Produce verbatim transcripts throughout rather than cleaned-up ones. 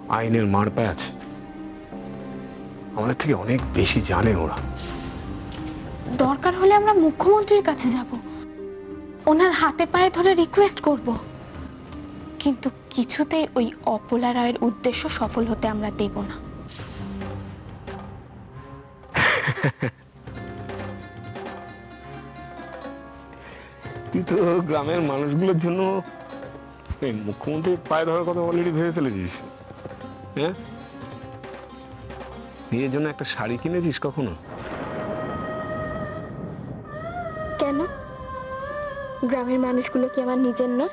আইনের মার পায় আছে, আমাদের থেকে অনেক বেশি জানে ওরা। দরকার হলে আমরা মুখ্যমন্ত্রীর কাছে যাব, ওনার হাতে পায়ে ধরে রিকোয়েস্ট করব, কিন্তু কিছুতেই ওই অপলা রায়ের উদ্দেশ্য সফল হতে আমরা দেব না। তুই তো গ্রামের মানুষগুলোর জন্য এই মুখ্যমন্ত্রীর পায়ে ধরার কথা অলরেডি ভেবে ফেলেছিস। হ্যাঁ, নিজের জন্য একটা শাড়ি কিনেছিস কখনো? কেন, গ্রামের মানুষগুলো কি আমার নিজের নয়?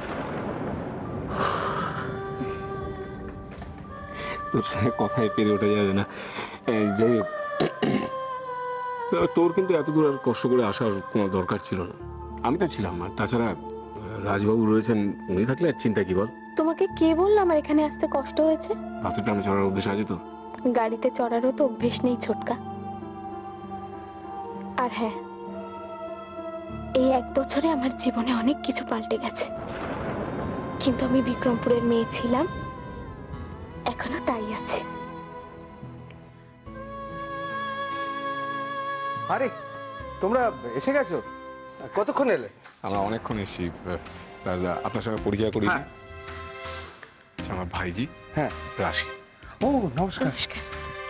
তোর সঙ্গে কথায় পেরে ওঠা যাবে না। যাই হোক, তোর কিন্তু এত দূর আর কষ্ট করে আসার কোনো দরকার ছিল না। আমি তো ছিলাম, আর তাছাড়া রাজবাবু রয়েছেন, উনি থাকলে আর চিন্তা কি বল? তোমাকে কে বললো আমার এখানে আসতে কষ্ট হয়েছে? বাসের টানে চড়ার অভ্যেস আছে তো? গাড়িতে চড়ারও তো অভ্যেস নেই ছোটকা। আর হ্যাঁ, এই এক বছরে আমার জীবনে অনেক কিছু পাল্টে গেছে, কিন্তু আমি বিক্রমপুরের মেয়ে ছিলাম, এখনো তাই আছে। আরে তোমরা এসে গেছো, কতক্ষণ এলে? আমরা অনেকক্ষণ এসেছি। রাজা, আপনার সঙ্গে পরিচয় করি। আমার ভাইজি, হ্যাঁ রাশি। ও নমস্কার। নমস্কার।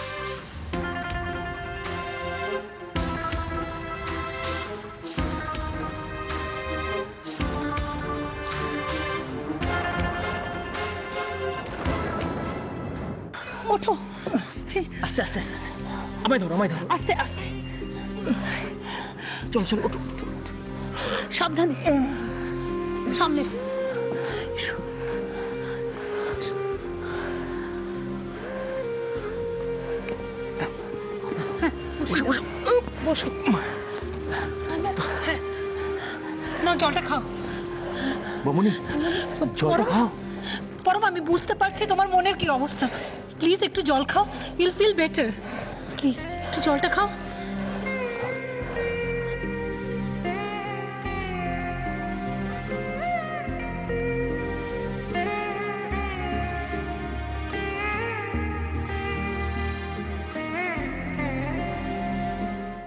ওঠো, আস্তে আস্তে আস্তে আস্তে, আমায় ধরো আমায় ধরো, আস্তে আস্তে। চলো চলো, ওঠো সাবধানে, সামনে এসো। বসো বসো বসো। না, জলটা খাও বমনি, জলটা খাও। পরম, আমি বুঝতে পারছি তোমার মনের কি অবস্থা, প্লিজ একটু জল খাও, ইউল ফিল বেটার, প্লিজ একটু জলটা খাও।